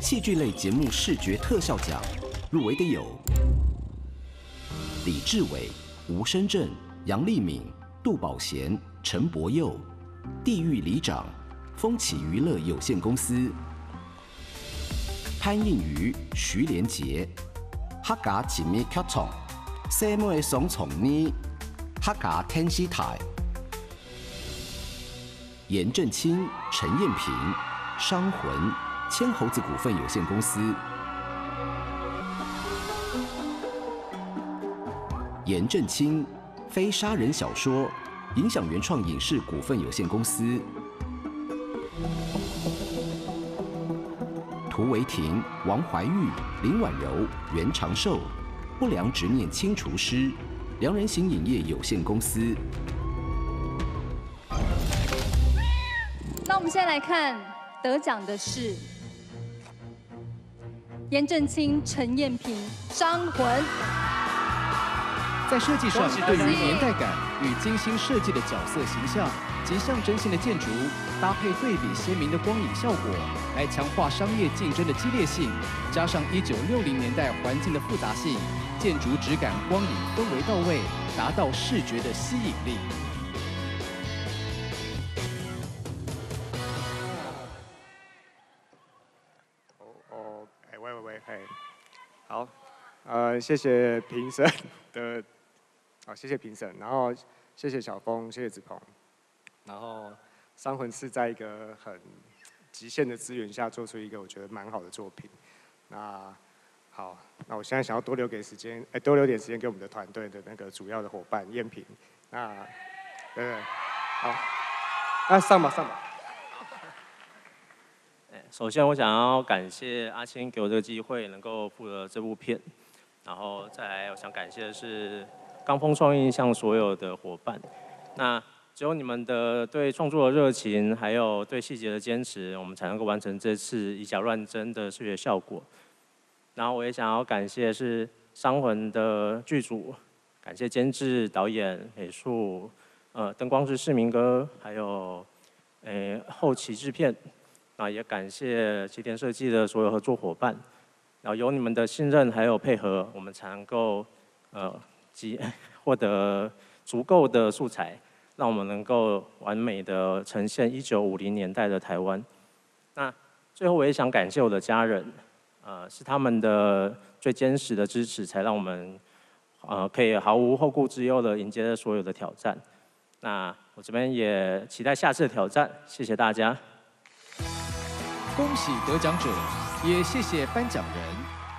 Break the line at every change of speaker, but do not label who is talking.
戏剧类节目视觉特效奖入围的有李志伟、吴深正、杨丽敏、杜宝贤、陈柏佑，地狱里长、风起娱乐有限公司，潘映瑜、徐连杰，客家一米剧场，西妹双重呢，客家天视台，严正清、陈燕平，商魂，千猴子股份有限公司。严正清，非杀人小说，影响原创影视股份有限公司。涂维婷、王怀玉、林婉柔、袁长寿，不良执念清除师，良人行影业有限公司。
那我们现在来看得奖的是严正清、陈燕平，商魂。
在设计上，对于年代感与精心设计的角色形象及象征性的建筑，搭配对比鲜明的光影效果，来强化商业竞争的激烈性，加上1960年代环境的复杂性，建筑质感、光影氛围到位，达到视觉的吸引力。
好，谢谢评审的，谢谢评审，然后谢谢小峰，谢谢子鹏，然后商魂是在一个很极限的资源下做出一个我觉得蛮好的作品。那好，那我现在想要多留点时间给我们的团队的那个主要的伙伴燕平。那，对，好，那上吧。
首先，我想要感谢阿青给我这个机会，能够负责这部片。然后再来，我想感谢的是钢风创意向所有的伙伴。那只有你们的对创作的热情，还有对细节的坚持，我们才能够完成这次以假乱真的视觉效果。然后我也想要感谢的是商魂的剧组，感谢监制、导演、美术、灯光师市民哥，还有后期制片。那也感谢起点设计的所有合作伙伴，然后有你们的信任还有配合，我们才能够获得足够的素材，让我们能够完美的呈现1950年代的台湾。那最后我也想感谢我的家人，是他们的最坚实的支持，才让我们可以毫无后顾之忧的迎接所有的挑战。那我这边也期待下次的挑战，谢谢大家。
恭喜得奖者，也谢谢颁奖人。